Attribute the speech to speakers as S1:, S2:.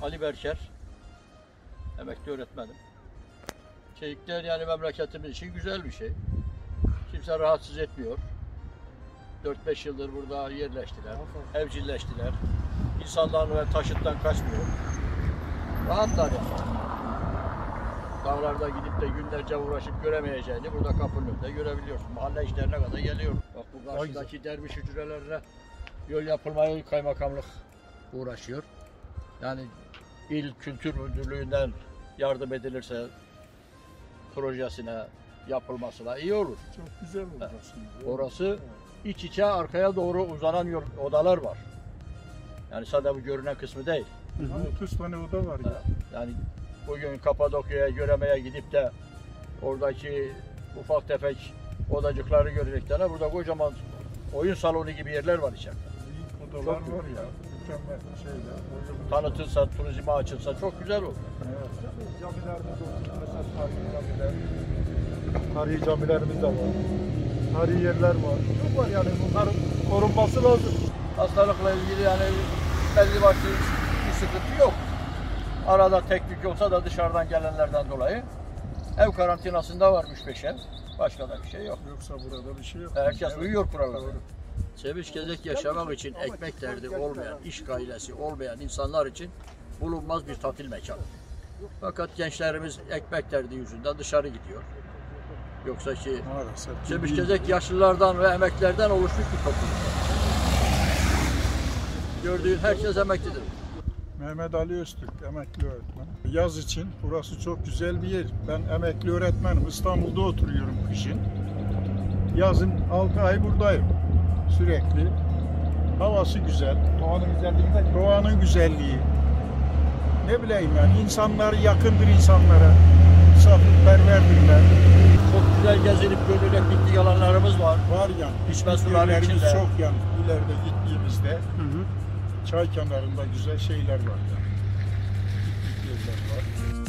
S1: Ali Berker. Emekli öğretmenim. Çelikler yani memleketimiz için güzel bir şey. Kimse rahatsız etmiyor. 4-5 yıldır burada yerleştiler, evcilleştiler. İnsanların ve taşıttan kaçmıyor. Rahatlar yani. Dağlarda gidip de günlerce uğraşıp göremeyeceğini burada kapının önünde görebiliyorsun. Mahalle işlerine kadar geliyor. Bak bu karşıdaki derviş hücrelerine yol yapılmaya kaymakamlık uğraşıyor. Yani İl Kültür Müdürlüğü'nden yardım edilirse projesine yapılmasına iyi olur.
S2: Çok güzel olur aslında.
S1: Orası iç içe arkaya doğru uzanan odalar var. Yani sadece bu görünen kısmı değil.
S2: 30 tane oda var ya.
S1: Yani bugün Kapadokya'ya, Göreme'ye gidip de oradaki ufak tefek odacıkları göreceklerine burada kocaman oyun salonu gibi yerler var içeride.
S2: Büyük odalar var ya. Mükemmel şeyler.
S1: Tanıtılsa, turizme açılsa çok güzel olur.
S2: Evet. Camilerimiz olsun. Mesela tarihi camiler. Tarihi camilerimiz de var. Tarihi yerler var. Çok var yani bunların korunması lazım.
S1: Hastalıkla ilgili yani belli başlı bir sıkıntı yok. Arada tek tük olsa da dışarıdan gelenlerden dolayı ev karantinasında varmış 5 ev. Başka da bir şey yok.
S2: Yoksa burada bir şey yok.
S1: Herkes uyuyor kurallara. Sevinç gezek yaşamak için ekmek derdi olmayan, iş gailesi olmayan insanlar için bulunmaz bir tatil mekanı. Fakat gençlerimiz ekmek derdi yüzünden dışarı gidiyor. Yoksa ki Sevinç gezek yaşlılardan ve emeklilerden oluşmuş bir topluluk. Gördüğün herkes emeklidir.
S2: Mehmet Ali Öztürk, emekli öğretmen. Yaz için burası çok güzel bir yer. Ben emekli öğretmenim. İstanbul'da oturuyorum kışın. Yazın 6 ay buradayım. Sürekli. Havası güzel.
S3: Doğanın güzelliği de
S2: Doğanın güzelliği. Ne bileyim yani insanlar yakındır insanlara. Misafirperverdirler.
S1: Çok güzel gezinip görülecek piknik alanlarımız var.
S2: Var yani.
S1: İçme suları
S2: Yerlerimiz
S1: içinde.
S2: çok yani. İleride gittiğimizde çay kenarında güzel şeyler var yani. Piknik yerler var.